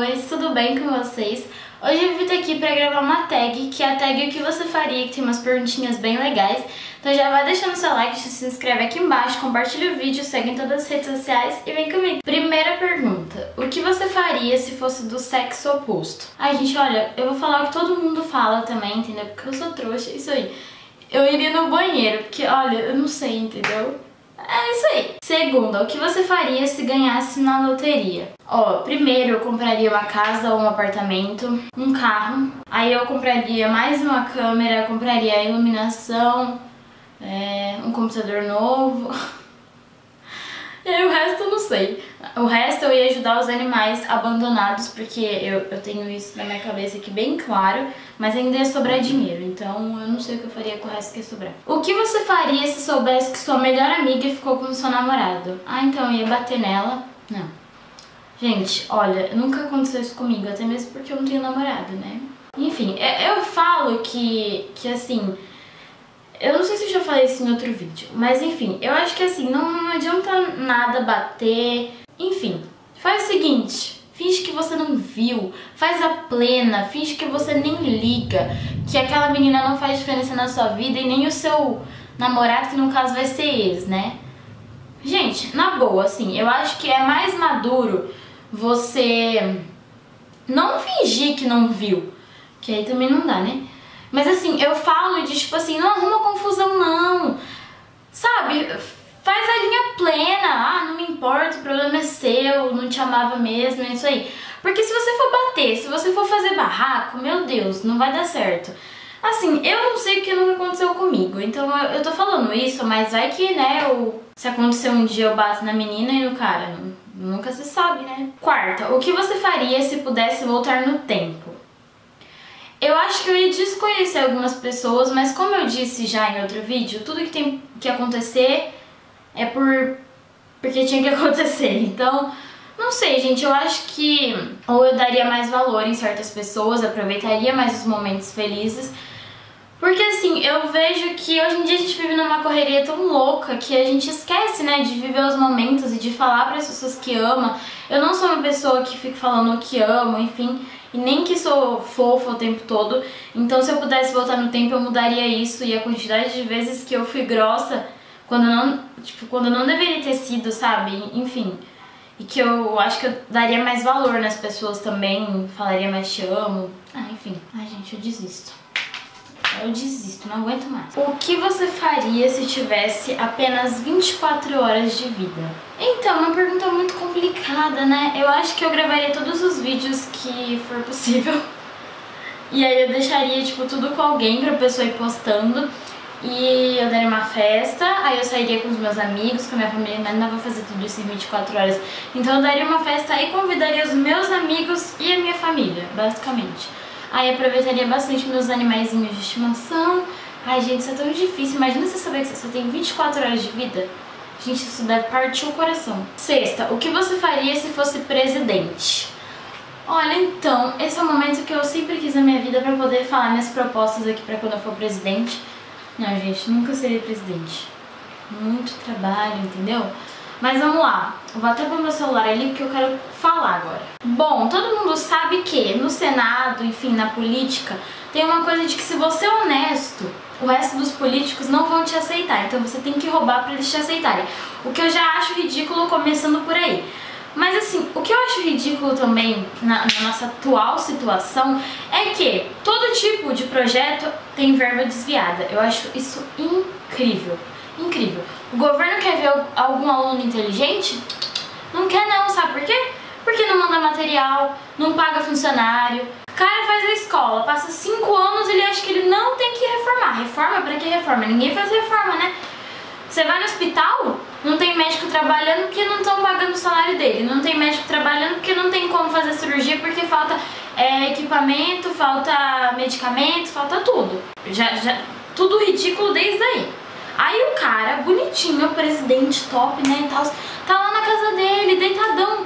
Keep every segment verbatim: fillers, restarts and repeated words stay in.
amores, tudo bem com vocês? Hoje eu vim aqui pra gravar uma tag, que é a tag O Que Você Faria, que tem umas perguntinhas bem legais. Então já vai deixando seu like, se inscreve aqui embaixo, compartilha o vídeo, segue em todas as redes sociais e vem comigo. Primeira pergunta, o que você faria se fosse do sexo oposto? Ai gente, olha, eu vou falar o que todo mundo fala também, entendeu? Porque eu sou trouxa, isso aí. Eu iria no banheiro, porque olha, eu não sei, entendeu? É isso aí. Segunda, o que você faria se ganhasse na loteria? Ó, primeiro eu compraria uma casa ou um apartamento, um carro. Aí eu compraria mais uma câmera, compraria iluminação, é, um computador novo. E aí o resto eu não sei. O resto eu ia ajudar os animais abandonados, porque eu, eu tenho isso na minha cabeça aqui bem claro, mas ainda ia sobrar dinheiro, então eu não sei o que eu faria com o resto que ia sobrar. O que você faria se soubesse que sua melhor amiga ficou com o seu namorado? Ah, então eu ia bater nela? Não. Gente, olha, nunca aconteceu isso comigo, até mesmo porque eu não tenho namorado, né? Enfim, eu falo que, que assim... Eu não sei se eu já falei isso em outro vídeo, mas enfim, eu acho que assim, não, não adianta nada bater, enfim, faz o seguinte, finge que você não viu, faz a plena, finge que você nem liga, que aquela menina não faz diferença na sua vida e nem o seu namorado, que no caso vai ser ex, né? Gente, na boa, assim, eu acho que é mais maduro você não fingir que não viu, que aí também não dá, né? Mas assim, eu falo de tipo assim, não arruma confusão não, sabe? Faz a linha plena, ah, não me importa, o problema é seu, não te amava mesmo, é isso aí. Porque se você for bater, se você for fazer barraco, meu Deus, não vai dar certo. Assim, eu não sei o que nunca aconteceu comigo, então eu, eu tô falando isso, mas vai que, né, eu, se acontecer um dia eu bato na menina e no cara, não, nunca se sabe, né? Quarta, o que você faria se pudesse voltar no tempo? Eu acho que eu ia desconhecer algumas pessoas, mas como eu disse já em outro vídeo, tudo que tem que acontecer é por porque tinha que acontecer. Então, não sei, gente, eu acho que ou eu daria mais valor em certas pessoas, aproveitaria mais os momentos felizes. Porque assim, eu vejo que hoje em dia a gente vive numa correria tão louca que a gente esquece, né, de viver os momentos e de falar para as pessoas que ama. Eu não sou uma pessoa que fica falando o que amo, enfim, e nem que sou fofa o tempo todo. Então se eu pudesse voltar no tempo eu mudaria isso e a quantidade de vezes que eu fui grossa quando não, tipo, quando não deveria ter sido, sabe? Enfim, e que eu acho que eu daria mais valor nas pessoas também, falaria mais te amo. Ah, enfim. Ai, gente, eu desisto. Eu desisto, não aguento mais. O que você faria se tivesse apenas vinte e quatro horas de vida? Então, uma pergunta muito complicada, né? Eu acho que eu gravaria todos os vídeos que for possível. E aí eu deixaria, tipo, tudo com alguém pra pessoa ir postando. E eu daria uma festa, aí eu sairia com os meus amigos, com a minha família, mas não vou fazer tudo isso em vinte e quatro horas. Então eu daria uma festa e convidaria os meus amigos e a minha família, basicamente. Aí aproveitaria bastante meus animaizinhos de estimação. Ai, gente, isso é tão difícil. Imagina você saber que você tem vinte e quatro horas de vida. Gente, isso deve partir o coração. Sexta, o que você faria se fosse presidente? Olha, então, esse é o momento que eu sempre quis na minha vida pra poder falar minhas propostas aqui pra quando eu for presidente. Não, gente, nunca seria presidente. Muito trabalho, entendeu? Mas vamos lá, eu vou até pôr meu celular ali porque eu quero falar agora. Bom, todo mundo sabe que no Senado, enfim, na política, tem uma coisa de que se você é honesto, o resto dos políticos não vão te aceitar. Então você tem que roubar pra eles te aceitarem. O que eu já acho ridículo começando por aí. Mas assim, o que eu acho ridículo também na, na nossa atual situação é que todo tipo de projeto tem verba desviada. Eu acho isso incrível. Incrível. O governo quer ver algum aluno inteligente? Não quer não, sabe por quê? Porque não manda material, não paga funcionário. O cara faz a escola, passa cinco anos e ele acha que ele não tem que reformar. Reforma? Pra que reforma? Ninguém faz reforma, né? Você vai no hospital, não tem médico trabalhando porque não estão pagando o salário dele. Não tem médico trabalhando porque não tem como fazer cirurgia porque falta é, equipamento, falta medicamento, falta tudo. Já, já, tudo ridículo desde aí. Aí o cara, bonitinho, o presidente top, né, e tal, tá lá na casa dele, deitadão,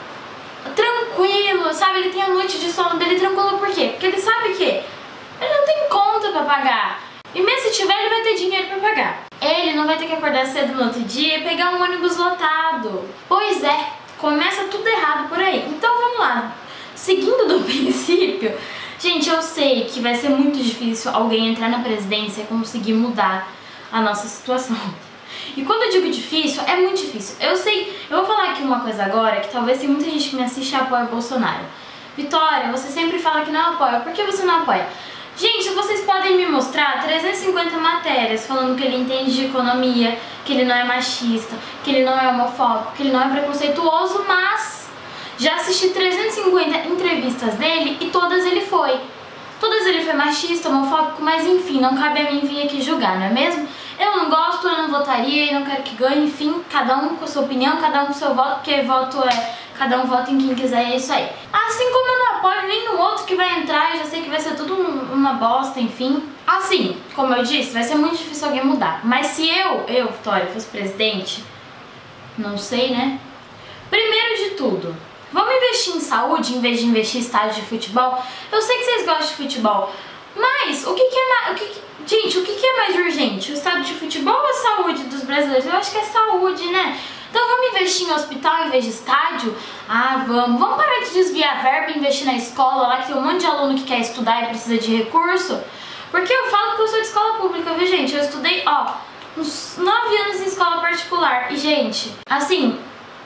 tranquilo, sabe? Ele tem a noite de sono dele tranquilo, por quê? Porque ele sabe que ele não tem conta pra pagar. E mesmo se tiver, ele vai ter dinheiro pra pagar. Ele não vai ter que acordar cedo no outro dia e pegar um ônibus lotado. Pois é, começa tudo errado por aí. Então vamos lá. seguindo do princípio, gente, eu sei que vai ser muito difícil alguém entrar na presidência e conseguir mudar a nossa situação. E quando eu digo difícil, é muito difícil. Eu sei, eu vou falar aqui uma coisa agora, que talvez tem muita gente que me assiste e apoia o Bolsonaro. Vitória, você sempre fala que não apoia. Por que você não apoia? Gente, vocês podem me mostrar trezentas e cinquenta matérias falando que ele entende de economia, que ele não é machista, que ele não é homofóbico, que ele não é preconceituoso, mas já assisti trezentas e cinquenta entrevistas dele e todas ele foi. Todas ele foi machista, homofóbico, mas enfim, não cabe a mim vir aqui julgar, não é mesmo? Eu não gosto, eu não votaria, eu não quero que ganhe, enfim, cada um com a sua opinião, cada um com o seu voto, porque voto é, cada um vota em quem quiser, é isso aí. Assim como eu não apoio nem no outro que vai entrar, eu já sei que vai ser tudo uma bosta, enfim. Assim, como eu disse, vai ser muito difícil alguém mudar, mas se eu, eu, Vitória, fosse presidente, não sei, né? Primeiro de tudo, vamos investir em saúde em vez de investir em estádio de futebol? Eu sei que vocês gostam de futebol, mas o que, que é mais... O que que, gente, o que, que é mais urgente? O estádio de futebol ou a saúde dos brasileiros? Eu acho que é saúde, né? Então vamos investir em hospital em vez de estádio? Ah, vamos. Vamos parar de desviar verba e investir na escola, lá que tem um monte de aluno que quer estudar e precisa de recurso? Porque eu falo que eu sou de escola pública, viu, gente? Eu estudei, ó, uns nove anos em escola particular. E, gente, assim,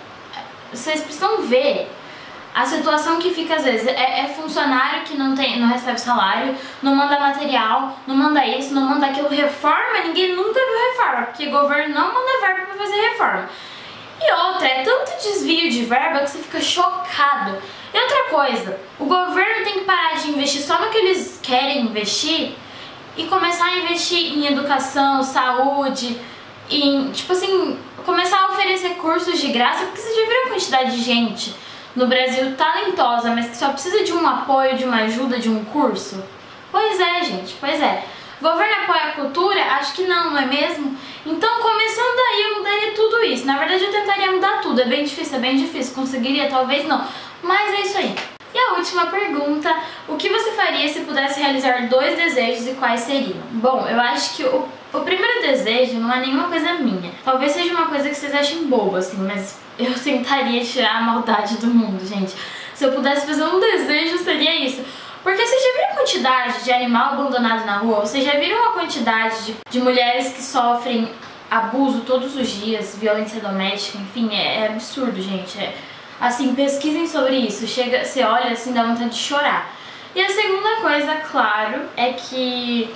vocês precisam ver a situação que fica às vezes. É, é funcionário que não, tem, não recebe salário, não manda material, não manda isso, não manda aquilo. Reforma, ninguém nunca viu reforma, porque o governo não manda verba pra fazer reforma. E outra, é tanto desvio de verba que você fica chocado. E outra coisa, o governo tem que parar de investir só no que eles querem investir e começar a investir em educação, saúde, em, tipo assim, começar a oferecer cursos de graça, porque vocês já viram a quantidade de gente no Brasil talentosa, mas que só precisa de um apoio, de uma ajuda, de um curso? Pois é, gente, pois é. O governo apoia a cultura? Acho que não, não é mesmo? Então, começando daí, eu mudaria tudo isso. Na verdade, eu tentaria mudar tudo. É bem difícil, é bem difícil. Conseguiria? Talvez não. Mas é isso aí. E a última pergunta, o que você faria se pudesse realizar dois desejos e quais seriam? Bom, eu acho que o, o primeiro desejo não é nenhuma coisa minha. Talvez seja uma coisa que vocês achem boba, assim, mas eu tentaria tirar a maldade do mundo, gente. Se eu pudesse fazer um desejo, seria isso. Porque vocês já viram a quantidade de animal abandonado na rua? Vocês já viram a quantidade de, de mulheres que sofrem abuso todos os dias, violência doméstica, enfim, é, é absurdo, gente. É, assim, pesquisem sobre isso. Chega, você olha assim, dá vontade de chorar. E a segunda coisa, claro, é que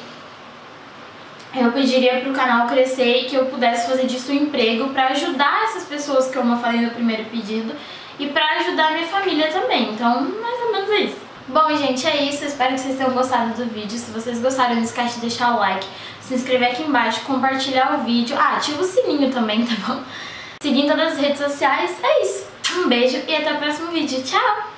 eu pediria pro canal crescer e que eu pudesse fazer disso um emprego pra ajudar essas pessoas que eu falei no primeiro pedido e pra ajudar a minha família também. Então, mais ou menos é isso. Bom, gente, é isso. Eu espero que vocês tenham gostado do vídeo. Se vocês gostaram, não esquece de deixar o like, se inscrever aqui embaixo, compartilhar o vídeo. Ah, ativa o sininho também, tá bom? Seguindo todas as redes sociais. É isso. Um beijo e até o próximo vídeo. Tchau!